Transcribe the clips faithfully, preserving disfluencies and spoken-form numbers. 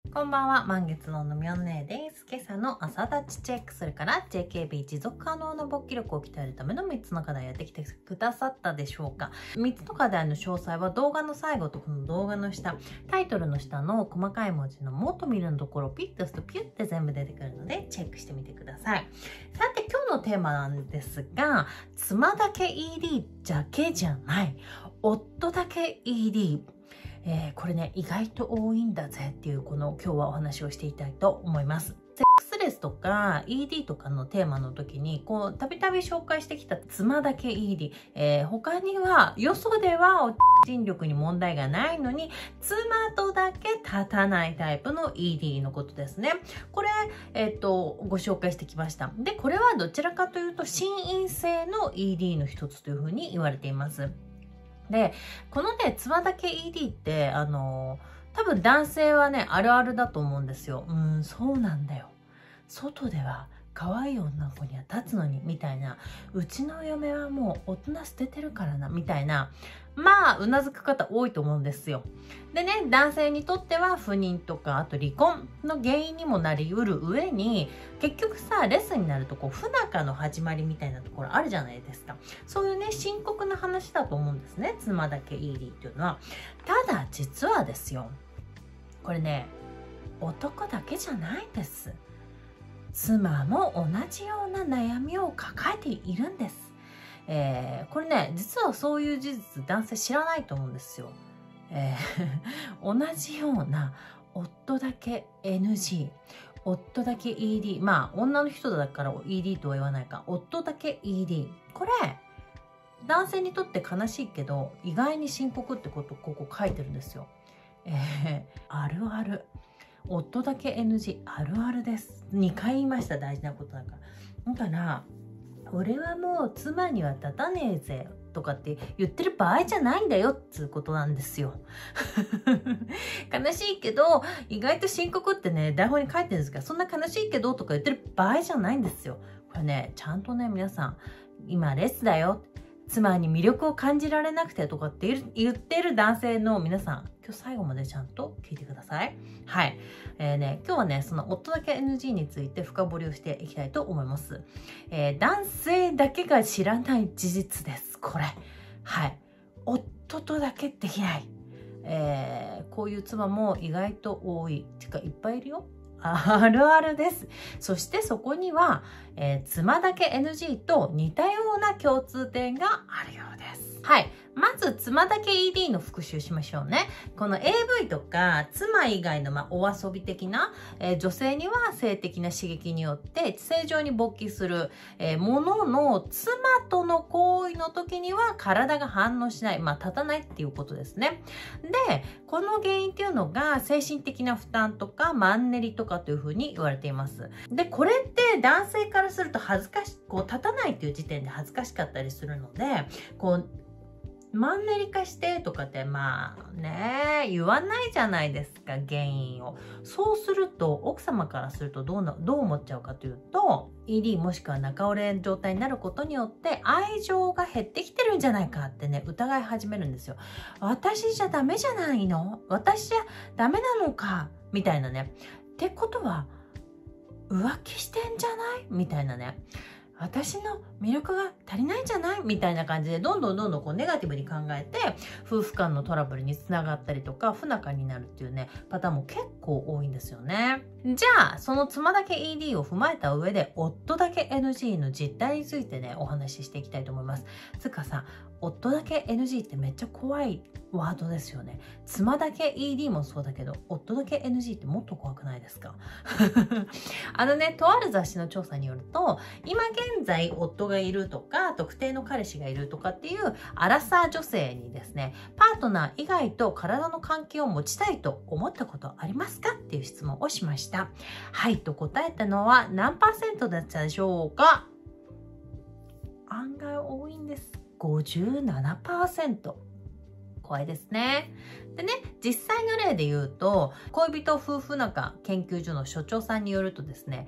こんばんは、満月ののみおねです。今朝の朝立ちチェック、それから ジェーケービー 持続可能な勃起力を鍛えるためのみっつの課題やってきてくださったでしょうか。みっつの課題の詳細は動画の最後とこの動画の下、タイトルの下の細かい文字のもっと見るのところをピッと押すとピュッて全部出てくるのでチェックしてみてください。さて今日のテーマなんですが、妻だけ イーディー だけじゃない、夫だけ イーディー。えー、これね意外と多いんだぜっていうこの今日はお話をしていきたいと思います。セックスレスとか イーディー とかのテーマの時にこうたびたび紹介してきた妻だけ イーディー、えー、他にはよそではお尽力に問題がないのに妻とだけ立たないタイプの イーディー のことですね。これ、えー、とご紹介してきました。でこれはどちらかというと心因性の イーディー の一つというふうに言われています。で、このね、妻だけ イーディー って、あの、多分男性はね、あるあるだと思うんですよ。うん、そうなんだよ。外では可愛い女の子には立つのに、みたいな。うちの嫁はもう大人捨ててるからな、みたいな。まあ、うなずく方多いと思うんですよ。でね、男性にとっては不妊とか、あと離婚の原因にもなりうる上に、結局さ、レッスンになるとこう、不仲の始まりみたいなところあるじゃないですか。そういうね、深刻な話だと思うんですね。妻だけ イーディー っていうのは。ただ、実はですよ。これね、男だけじゃないんです。妻も同じような悩みを抱えているんです。えー、これね、実はそういう事実、男性知らないと思うんですよ。えー、同じような夫だけ エヌジー、夫だけ イーディー、まあ女の人だから イーディー とは言わないか、夫だけ イーディー。これ、男性にとって悲しいけど、意外に深刻ってことをここ書いてるんですよ。えー、あるある。夫だけ エヌジー、あるあるです。にかい言いました、大事なことだから。だから、俺はもう妻には立たねえぜとかって言ってる場合じゃないんだよっつうことなんですよ。悲しいけど、意外と深刻ってね、台本に書いてるんですが、そんな悲しいけどとか言ってる場合じゃないんですよ。これね、ちゃんとね、皆さん、今レスだよ。妻に魅力を感じられなくてとかって言ってる男性の皆さん、今日最後までちゃんと聞いてください。はい。えーね、今日はね、その夫だけ エヌジー について深掘りをしていきたいと思います。えー、男性だけが知らない事実です。これ。はい。夫とだけできない。えー、こういう妻も意外と多い。てか、いっぱいいるよ。あるあるです。そしてそこには、えー、妻だけ エヌジー と似たような共通点があるようです。はい。まず、妻だけ イーディー の復習しましょうね。この エーブイ とか、妻以外の、まあ、お遊び的な、えー、女性には性的な刺激によって正常に勃起する、えー、ものの、妻との行為の時には体が反応しない、まあ、立たないっていうことですね。で、この原因っていうのが精神的な負担とかマンネリとかというふうに言われています。で、これって男性からすると恥ずかし、こう立たないっていう時点で恥ずかしかったりするので、こう、マンネリ化してとかってまあね言わないじゃないですか、原因を。そうすると奥様からするとどうなどう思っちゃうかというと イーディー もしくは仲折れ状態になることによって愛情が減ってきてるんじゃないかってね疑い始めるんですよ。私じゃダメじゃないの、私じゃダメなのかみたいなね。ってことは浮気してんじゃないみたいなね。私の魅力が足りないんじゃないみたいな感じでどんどんどんどんこうネガティブに考えて夫婦間のトラブルにつながったりとか不仲になるっていうねパターンも結構多いんですよね。じゃあその妻だけ イーディー を踏まえた上で夫だけ エヌジー の実態についてねお話ししていきたいと思います。つうかさ、夫だけ エヌジー ってめっちゃ怖いワードですよね。妻だけ イーディー もそうだけど夫だけ エヌジー ってもっと怖くないですか？あのね、とある雑誌の調査によると今現在夫がいるとか特定の彼氏がいるとかっていうアラサー女性にですね、パートナー以外と体の関係を持ちたいと思ったことありますかっていう質問をしました。はいと答えたのは何パーセントだったでしょうか？案外多いんです。ごじゅうななパーセント。怖いですね。でね、実際の例で言うと恋人夫婦仲研究所の所長さんによるとですね、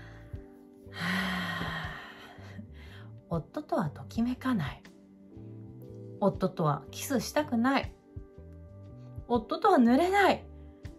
はぁ、夫とはときめかない、夫とはキスしたくない、夫とは濡れない、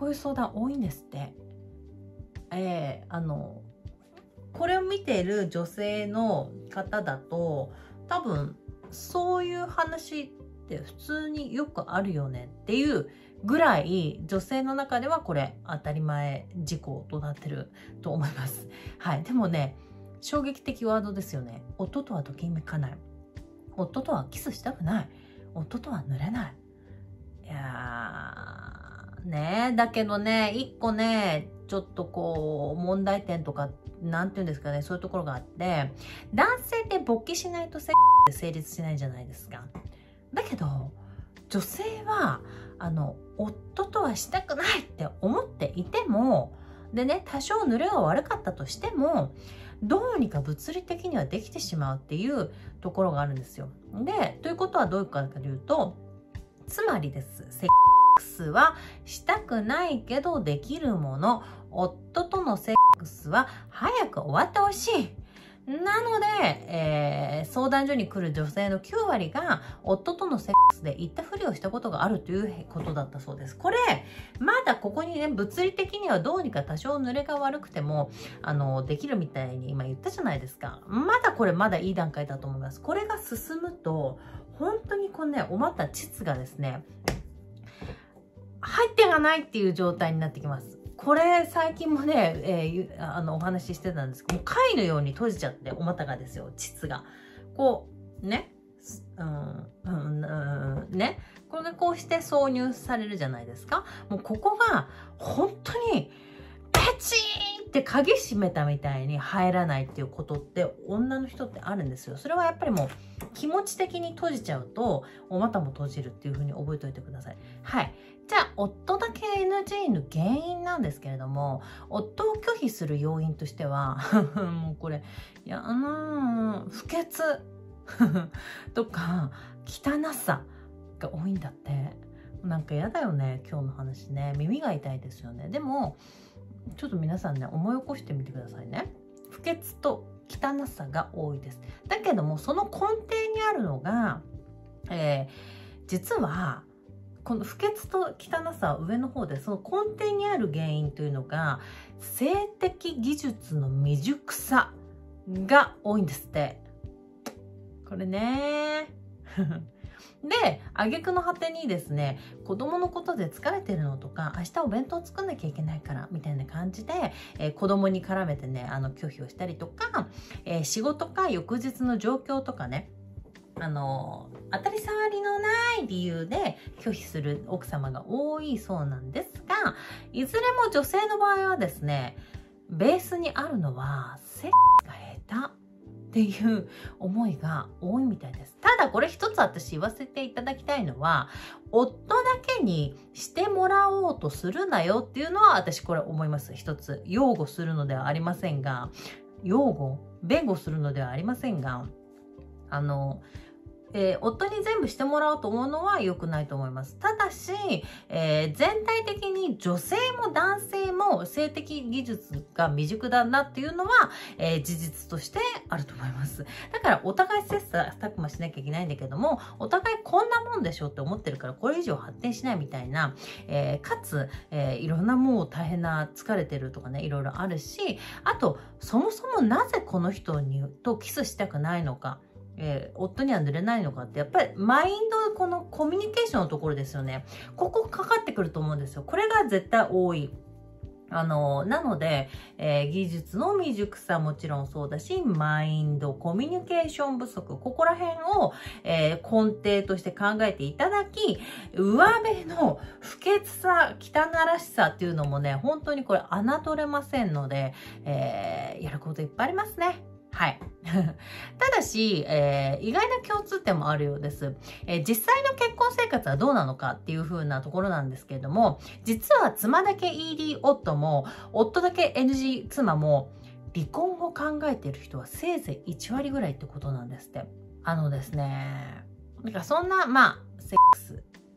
こういう相談多いんですって。えー、あのこれを見ている女性の方だと多分そういう話って普通によくあるよねっていうぐらい女性の中ではこれ当たり前事項となってると思います。はい。でもね、衝撃的ワードですよね。夫とはときめかない。夫とはキスしたくない。夫とは濡れない。いやー、ね、だけどね、一個ね、ちょっとこう、問題点とか、なんていうんですかね、そういうところがあって、男性って勃起しないとセックスって成立しないじゃないですか。だけど、女性は、あの、夫とはしたくないって思っていても、でね、多少濡れが悪かったとしても、どうにか物理的にはできてしまうっていうところがあるんですよ。で、ということはどういうことかというと、つまりです。セックスはしたくないけどできるもの。夫とのセックスは早く終わってほしい。なので、えー、相談所に来る女性のきゅうわりが夫とのセックスで言ったふりをしたことがあるということだったそうです。これ、まだここにね、物理的にはどうにか多少濡れが悪くても、あの、できるみたいに今言ったじゃないですか。まだこれまだいい段階だと思います。これが進むと、本当にこのね、おまた膣がですね、入ってがないっていう状態になってきます。これ最近もね、えー、あのお話ししてたんですけど、もう貝のように閉じちゃって、お股がですよ、膣が。こう、ね、うん、うん、うん、ね。これがこうして挿入されるじゃないですか。もうここが、本当に、ペチーンって鍵閉めたみたいに入らないっていうことって女の人ってあるんですよ。それはやっぱりもう気持ち的に閉じちゃうとお股も閉じるっていう風に覚えておいてください。はい。じゃあ夫だけ エヌジー の原因なんですけれども、夫を拒否する要因としてはもうこれいやあのー、不潔とか汚さが多いんだって。なんかやだよね、今日の話ね。耳が痛いですよね。でもちょっと皆さんね、思い起こしてみてくださいね。不潔と汚さが多いです。だけども、その根底にあるのが、えー、実は、この不潔と汚さは上の方で、その根底にある原因というのが、性的技術の未熟さが多いんですって。これねで、挙句の果てにですね、子供のことで疲れてるのとか、明日お弁当作んなきゃいけないから、みたいな感じで、えー、子供に絡めてね、あの、拒否をしたりとか、えー、仕事か翌日の状況とかね、あの、当たり障りのない理由で拒否する奥様が多いそうなんですが、いずれも女性の場合はですね、ベースにあるのは、セックスが下手。っていう思いが多いみたいです。ただこれ一つ私言わせていただきたいのは、夫だけにしてもらおうとするなよっていうのは私これ思います。一つ、擁護するのではありませんが、擁護、弁護するのではありませんが、あの、えー、夫に全部してもらおうと思うのは良くないと思います。ただし、えー、全体的に女性も男性も性的技術が未熟だなっていうのは、えー、事実としてあると思います。だからお互い切磋琢磨しなきゃいけないんだけども、お互いこんなもんでしょって思ってるからこれ以上発展しないみたいな、えー、かつ、えー、いろんなもう大変な疲れてるとかね、いろいろあるし、あとそもそもなぜこの人にとキスしたくないのか、えー、夫には濡れないのかって、やっぱりマインド、このコミュニケーションのところですよね。ここかかってくると思うんですよ。これが絶対多い。あの、なので、えー、技術の未熟さもちろんそうだし、マインド、コミュニケーション不足、ここら辺を、えー、根底として考えていただき、上辺の不潔さ、汚らしさっていうのもね、本当にこれ侮れませんので、えー、やることいっぱいありますね。はい。ただし、えー、意外な共通点もあるようです。えー、実際の結婚生活はどうなのかっていう風なところなんですけれども、実は妻だけ イーディー 夫も、夫だけ エヌジー 妻も、離婚を考えている人はせいぜいいちわりぐらいってことなんですって。あのですね、なんかそんな、まあ、セックス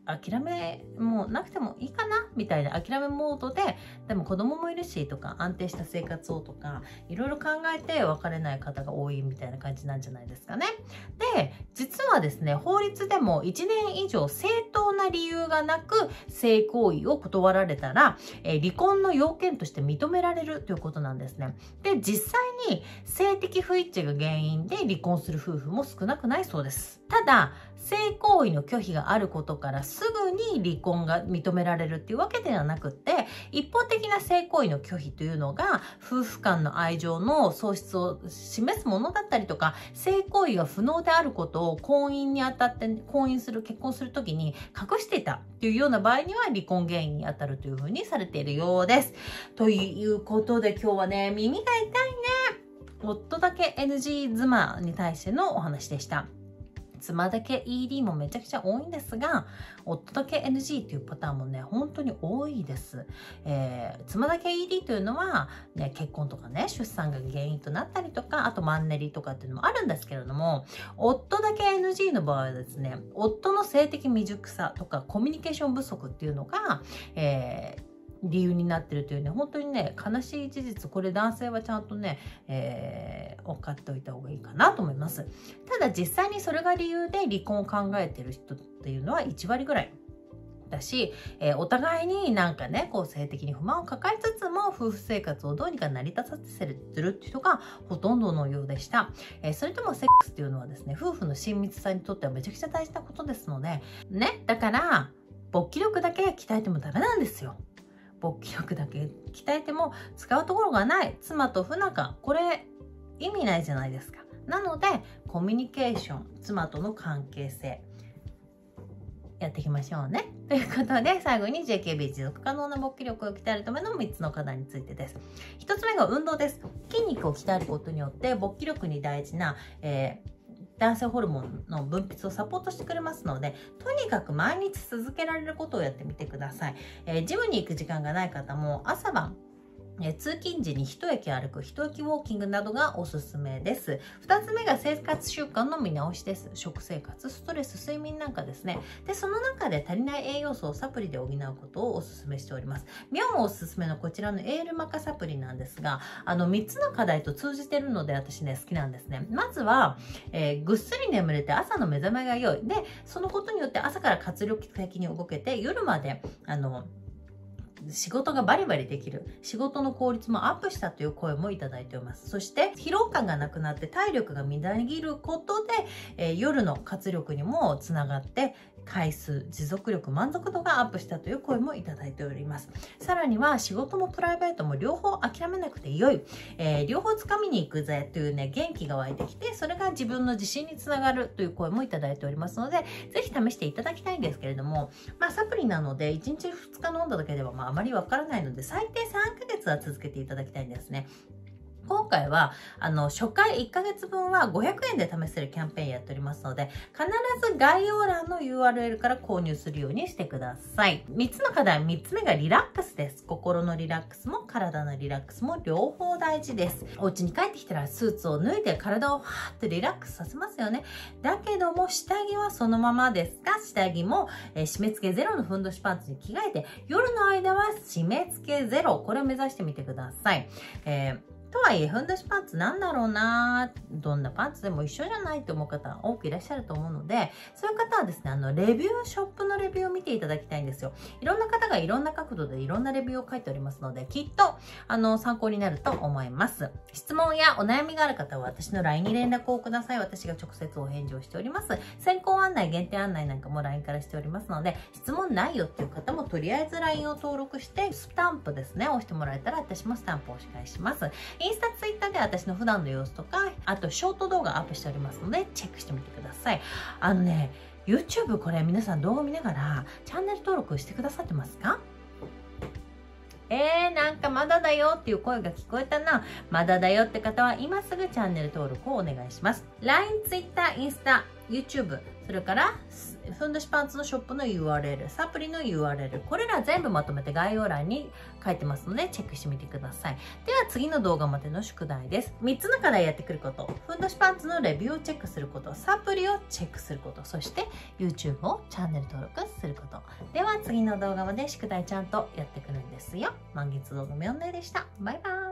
諦めもうなくてもいいかなみたいな諦めモードで、でも子供もいるしとか安定した生活をとかいろいろ考えて別れない方が多いみたいな感じなんじゃないですかね。で、実はですね、法律でもいちねん以上正当な理由がなく性行為を断られたら、えー、離婚の要件として認められるということなんですね。で、実際に性的不一致が原因で離婚する夫婦も少なくないそうです。ただ、性行為の拒否があることからすぐに離婚が認められるっていうわけではなくって、一方的な性行為の拒否というのが夫婦間の愛情の喪失を示すものだったりとか、性行為が不能であることを婚姻にあたって婚姻する結婚するときに隠していたっていうような場合には離婚原因にあたるというふうにされているようです。ということで今日はね、耳が痛いね。夫だけ エヌジー 妻に対してのお話でした。妻だけ イーディー もめちゃくちゃ多いんですが、夫だけ エヌジー っていうパターンもね、本当に多いです。えー、妻だけ イーディー というのは、ね、結婚とかね、出産が原因となったりとか、あとマンネリとかっていうのもあるんですけれども、夫だけ エヌジー の場合はですね、夫の性的未熟さとかコミュニケーション不足っていうのが、えー理由になってるというね、本当にね、悲しい事実、これ男性はちゃんとね、えー、分かっておいた方がいいかなと思います。ただ実際にそれが理由で離婚を考えてる人っていうのはいちわりぐらいだし、えー、お互いになんかね、こう性的に不満を抱えつつも夫婦生活をどうにか成り立たせるっていう人がほとんどのようでした。えー、それともセックスっていうのはですね、夫婦の親密さにとってはめちゃくちゃ大事なことですので、ね、だから勃起力だけ鍛えてもダメなんですよ。勃起力だけ鍛えても使うところがない妻と不仲、これ意味ないじゃないですか。なのでコミュニケーション、妻との関係性やっていきましょうね。ということで最後に ジェーケービー 持続可能な勃起力を鍛えるためのみっつの課題についてです。ひとつめが運動です。筋肉を鍛えることによって勃起力に大事な、えー男性ホルモンの分泌をサポートしてくれますので、とにかく毎日続けられることをやってみてください。えー、ジムに行く時間がない方も朝晩え通勤時に一駅歩く、一駅ウォーキングなどがおすすめです。二つ目が生活習慣の見直しです。食生活、ストレス、睡眠なんかですね。で、その中で足りない栄養素をサプリで補うことをおすすめしております。ミョンおすすめのこちらのエールマカサプリなんですが、あのみっつの課題と通じてるので私ね、好きなんですね。まずは、えー、ぐっすり眠れて朝の目覚めが良い。で、そのことによって朝から活力的に動けて、夜まで、あの、仕事がバリバリできる、仕事の効率もアップしたという声もいただいております。そして疲労感がなくなって体力がみなぎることで、えー、夜の活力にもつながって回数、持続力、満足度がアップしたという声もいただいております。さらには仕事もプライベートも両方諦めなくて良い、えー、両方つかみに行くぜというね、元気が湧いてきて、それが自分の自信につながるという声もいただいておりますので、ぜひ試していただきたいんですけれども、まあサプリなのでいちにちふつか飲んだだけではまああまりわからないので、最低さんかげつは続けていただきたいんですね。今回はあの初回いっかげつぶんはごひゃくえんで試せるキャンペーンやっておりますので、必ず概要欄の ユーアールエル から購入するようにしてください。みっつの課題、みっつめがリラックスです。心のリラックスも体のリラックスも両方大事です。お家に帰ってきたらスーツを脱いで体をファーってリラックスさせますよね。だけども下着はそのままですが、下着も、えー、締め付けゼロのふんどしパンツに着替えて、夜の間は締め付けゼロ、これを目指してみてください。えーとはいえ、ふんどしパンツなんだろうな、どんなパンツでも一緒じゃないと思う方多くいらっしゃると思うので、そういう方はですね、あの、レビュー、ショップのレビューを見ていただきたいんですよ。いろんな方がいろんな角度でいろんなレビューを書いておりますので、きっと、あの、参考になると思います。質問やお悩みがある方は私の ライン に連絡をください。私が直接お返事をしております。先行案内、限定案内なんかも ライン からしておりますので、質問ないよっていう方もとりあえず ライン を登録して、スタンプですね、押してもらえたら私もスタンプをお返しします。インスタ、ツイッターで私の普段の様子とか、あとショート動画アップしておりますので、チェックしてみてください。あのね、YouTube これ皆さん動画見ながらチャンネル登録してくださってますか？えー、なんかまだだよっていう声が聞こえたな。まだだよって方は今すぐチャンネル登録をお願いします。ライン、ツイッター、インスタ、 YouTube、それからふんどしパンツのショップの ユーアールエル、サプリの ユーアールエル、これら全部まとめて概要欄に書いてますのでチェックしてみてください。では次の動画までの宿題です。みっつの課題やってくること、ふんどしパンツのレビューをチェックすること、サプリをチェックすること、そして YouTube をチャンネル登録すること。では次の動画まで宿題ちゃんとやってくるんですよ。満月動画みょんねでした。バイバーイ。